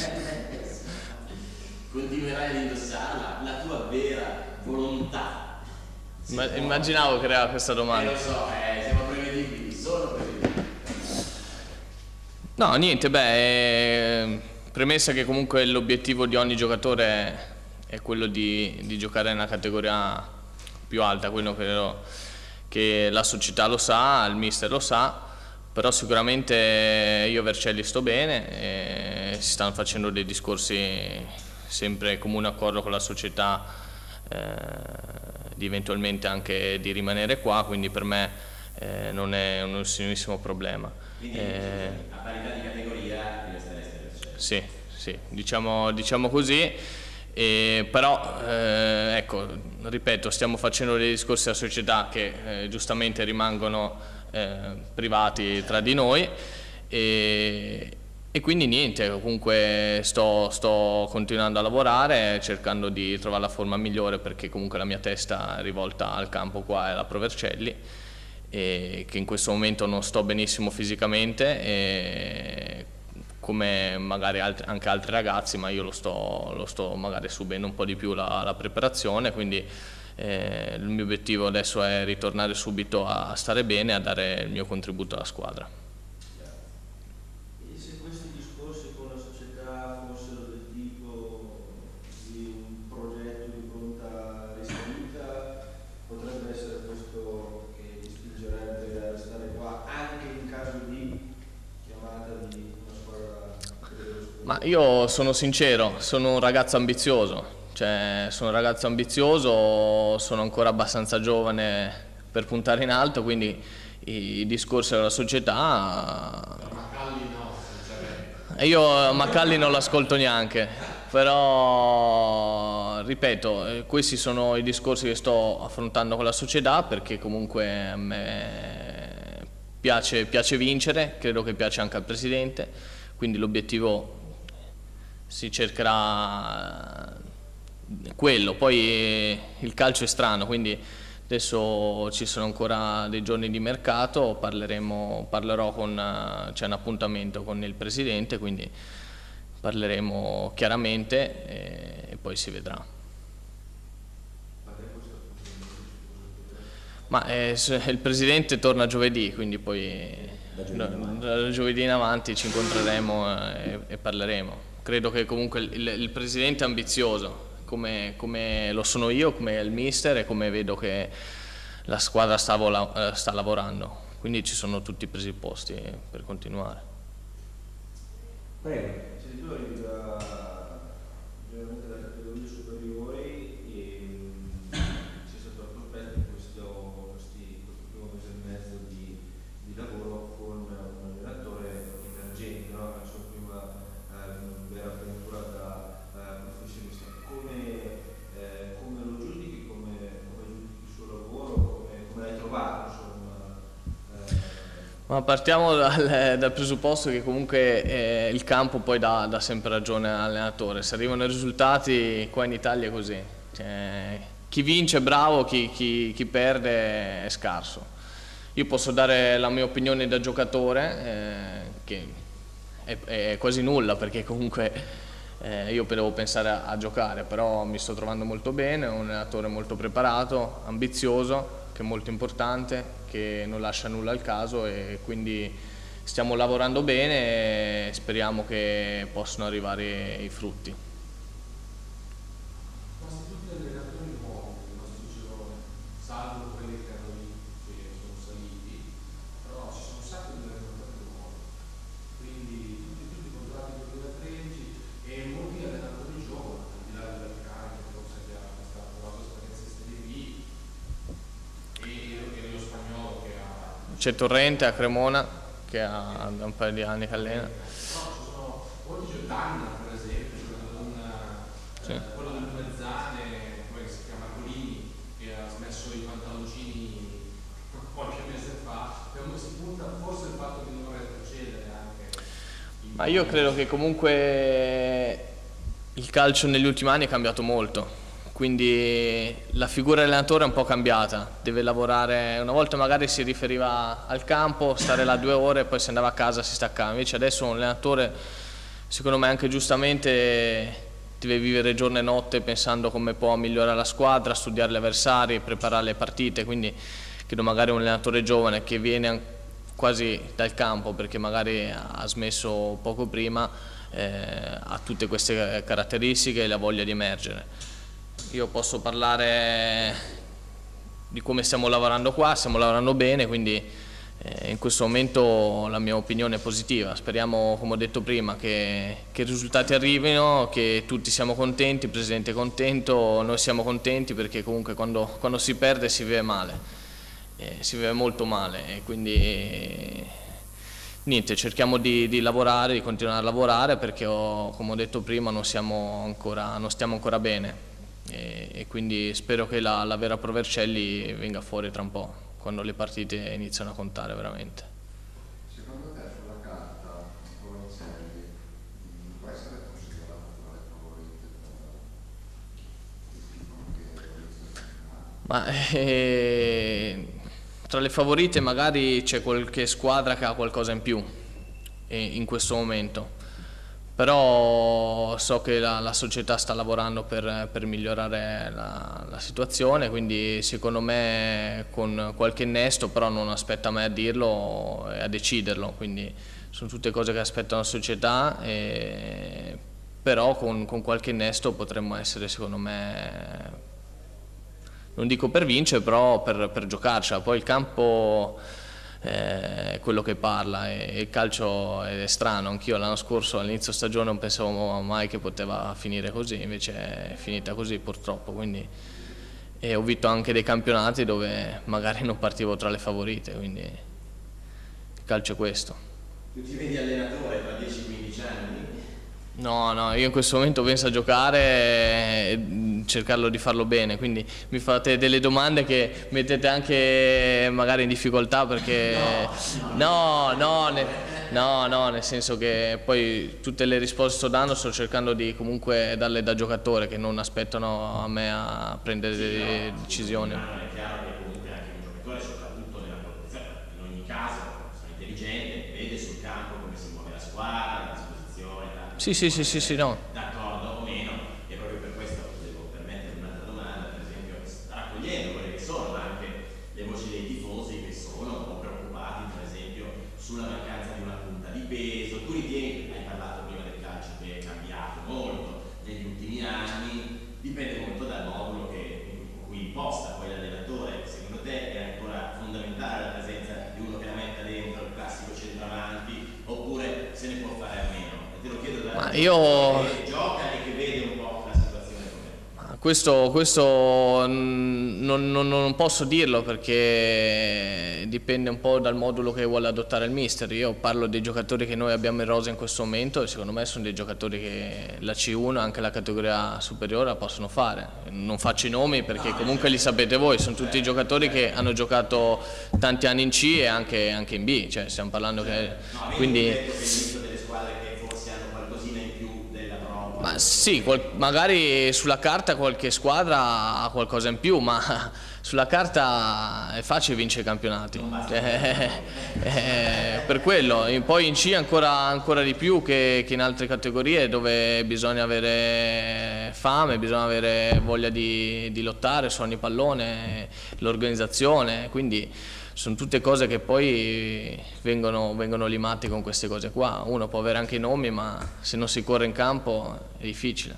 Continuerai ad indossarla? La tua vera volontà? Immaginavo che era questa domanda. Lo so, siamo prevedibili, sono prevedibili. No, niente, premessa che comunque l'obiettivo di ogni giocatore è quello di giocare in una categoria più alta, quello che la società lo sa, il mister lo sa, però sicuramente io Vercelli sto bene, si stanno facendo dei discorsi sempre in comune accordo con la società di eventualmente anche di rimanere qua, quindi per me non è un nessunissimo problema. Quindi a parità di categoria devi stare Sì, sì, diciamo così, però ecco, ripeto, stiamo facendo dei discorsi alla società che giustamente rimangono privati tra di noi e quindi niente, comunque sto continuando a lavorare cercando di trovare la forma migliore, perché comunque la mia testa è rivolta al campo qua e alla Pro Vercelli, e che in questo momento non sto benissimo fisicamente come magari anche altri ragazzi, ma io lo sto magari subendo un po' di più la preparazione, quindi il mio obiettivo adesso è ritornare subito a stare bene e a dare il mio contributo alla squadra. E se questi discorsi con la società fossero del tipo di un progetto di volontà risalita, potrebbe essere questo che ti spingerebbe a restare qua anche in caso di chiamata di una squadra dello sport? Ma io sono sincero, sono un ragazzo ambizioso. Sono un ragazzo ambizioso, sono ancora abbastanza giovane per puntare in alto, quindi i discorsi della società... E io Macalli non l'ascolto neanche, però ripeto, questi sono i discorsi che sto affrontando con la società, perché comunque a me piace vincere, credo che piace anche al presidente, quindi l'obiettivo si cercherà quello. Poi il calcio è strano, quindi adesso ci sono ancora dei giorni di mercato, parlerò c'è un appuntamento con il presidente, quindi parleremo chiaramente e poi si vedrà. Ma il presidente torna giovedì, quindi poi da giovedì in avanti ci incontreremo e parleremo. Credo che comunque il presidente è ambizioso, come lo sono io, come il mister e come vedo che la squadra sta lavorando, quindi ci sono tutti i presupposti per continuare. Prego. Se tu arrivi generalmente dalle categorie superiori e c'è stato il prospetto di questo primo mese e mezzo di lavoro con un allenatore emergente, no? La sua prima vera avventura da professionista. Come lo giudichi, come giudichi il suo lavoro, come l'hai trovato, insomma? Ma partiamo dal presupposto che comunque il campo poi dà sempre ragione all'allenatore. Se arrivano i risultati, qua in Italia è così. Chi vince è bravo, chi perde è scarso. Io posso dare la mia opinione da giocatore, che è quasi nulla, perché comunque io devo pensare a giocare, però mi sto trovando molto bene, è un allenatore molto preparato, ambizioso, che è molto importante, che non lascia nulla al caso, e quindi stiamo lavorando bene e speriamo che possano arrivare i frutti. Quasi tutti gli allenatori nuovi del nostro girone, salvo quelli che hanno vinto, che sono saliti, però ci sono un sacco di allenatori nuovi, quindi tutti i contratti 2013 e molti allenatori giovani, al di là del carico, forse che ha fatto esperienza in Serie B, e lo spagnolo che ha... C'è Torrente a Cremona, che ha da un paio di anni che allena. No, ci sono molti Giordani, per esempio, quello del Mezzane, come si chiama, Colini, che ha smesso i pantaloncini qualche mese fa, per cui si punta forse il fatto di non retrocedere anche. Ma io credo che comunque il calcio negli ultimi anni è cambiato molto, quindi la figura dell'allenatore è un po' cambiata, deve lavorare. Una volta magari si riferiva al campo, stare là 2 ore e poi si andava a casa, si staccava. Invece adesso un allenatore secondo me anche giustamente deve vivere giorno e notte pensando come può migliorare la squadra, studiare gli avversari, preparare le partite, quindi credo magari un allenatore giovane che viene quasi dal campo perché magari ha smesso poco prima, ha tutte queste caratteristiche e la voglia di emergere. Io posso parlare di come stiamo lavorando qua, stiamo lavorando bene, quindi in questo momento la mia opinione è positiva. Speriamo, come ho detto prima, che i risultati arrivino, che tutti siamo contenti, il Presidente è contento, noi siamo contenti perché comunque quando si perde si vive male, si vive molto male e quindi niente, cerchiamo di lavorare, di continuare a lavorare perché come ho detto prima non stiamo ancora bene e quindi spero che la vera Provercelli venga fuori tra un po', quando le partite iniziano a contare veramente. Secondo te sulla carta Provercelli può essere considerato tra le favorite? Ma tra le favorite magari c'è qualche squadra che ha qualcosa in più in questo momento, però so che la società sta lavorando per migliorare la situazione, quindi secondo me con qualche innesto, però non aspetta a me a dirlo e a deciderlo, quindi sono tutte cose che aspettano la società, però con qualche innesto potremmo essere, secondo me, non dico per vincere, però per giocarcela. Poi il campo è quello che parla e il calcio è strano. Anch'io l'anno scorso all'inizio stagione non pensavo mai che poteva finire così, invece è finita così purtroppo, quindi ho vinto anche dei campionati dove magari non partivo tra le favorite, quindi il calcio è questo. Tu ti vedi allenatore tra 10-15 anni? No, io in questo momento penso a giocare e cercarlo di farlo bene, quindi mi fate delle domande che mettete anche magari in difficoltà perché no, nel senso che poi tutte le risposte che sto dando sto cercando di comunque darle da giocatore, che non aspettano a me a prendere delle decisioni. È chiaro che comunque anche un giocatore, soprattutto nella produzione, in ogni caso, sono intelligente, vede sul campo come si muove la squadra, la disposizione. Sì, no. D'accordo o meno, e proprio per questo devo permettere un'altra domanda, per esempio, raccogliendo quelle che sono anche le voci dei tifosi che sono un po' preoccupati, per esempio, sulla mancanza di una punta di peso. Tu ritieni, hai parlato prima del calcio che è cambiato molto negli ultimi anni, dipende molto dal modulo con cui imposta poi l'allenatore. Secondo te è ancora fondamentale la presenza di uno che la metta dentro, il classico centravanti, oppure se ne può fare a meno? Te lo chiedo da che gioca e che vede un po' la situazione com'è. Questo non posso dirlo perché dipende un po' dal modulo che vuole adottare il mister. Io parlo dei giocatori che noi abbiamo in rosa in questo momento e secondo me sono dei giocatori che la C1 e anche la categoria superiore la possono fare. Non faccio i nomi perché comunque li sapete voi, sono tutti giocatori che hanno giocato tanti anni in C e anche in B, cioè stiamo parlando che quindi ma sì, magari sulla carta qualche squadra ha qualcosa in più, ma sulla carta è facile vincere i campionati, per quello. E poi in C ancora di più che in altre categorie dove bisogna avere fame, bisogna avere voglia di lottare, suoni pallone, l'organizzazione, quindi sono tutte cose che poi vengono limate con queste cose qua. Uno può avere anche i nomi, ma se non si corre in campo è difficile.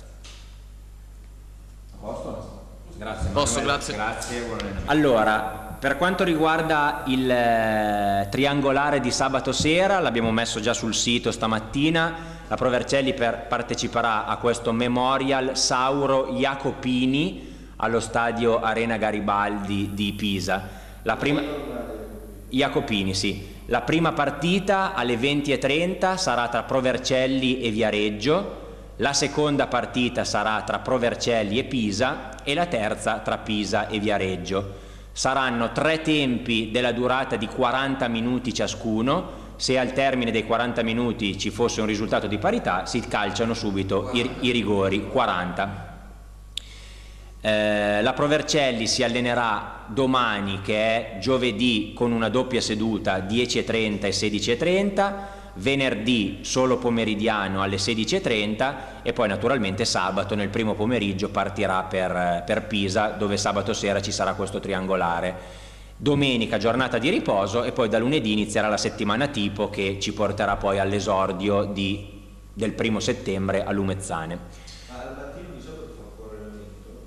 A posto? Grazie. Grazie. Allora, per quanto riguarda il triangolare di sabato sera, l'abbiamo messo già sul sito stamattina. La Provercelli parteciperà a questo Memorial Sauro Jacopini allo stadio Arena Garibaldi di Pisa. Jacopini, sì. La prima partita alle 20:30 sarà tra Provercelli e Viareggio, la seconda partita sarà tra Provercelli e Pisa e la terza tra Pisa e Viareggio. Saranno 3 tempi della durata di 40 minuti ciascuno. Se al termine dei 40 minuti ci fosse un risultato di parità, si calciano subito i rigori, 40. La Provercelli si allenerà domani, che è giovedì, con una doppia seduta 10:30 e 16:30, venerdì solo pomeridiano alle 16:30 e poi naturalmente sabato nel primo pomeriggio partirà per Pisa, dove sabato sera ci sarà questo triangolare. Domenica giornata di riposo e poi da lunedì inizierà la settimana tipo che ci porterà poi all'esordio del 1° settembre a Lumezzane. Al mattino di sabato fa ancora allenamento?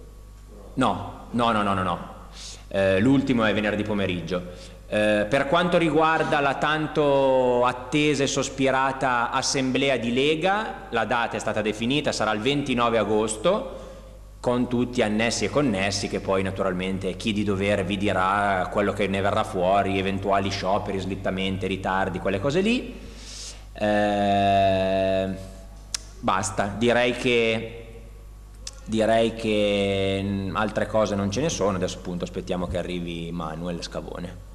No. L'ultimo è venerdì pomeriggio. Per quanto riguarda la tanto attesa e sospirata assemblea di Lega, la data è stata definita, sarà il 29 agosto, con tutti annessi e connessi, che poi naturalmente chi di dovere vi dirà quello che ne verrà fuori, eventuali scioperi, slittamenti, ritardi, quelle cose lì. Basta, direi che altre cose non ce ne sono, adesso appunto aspettiamo che arrivi Manuel Scavone.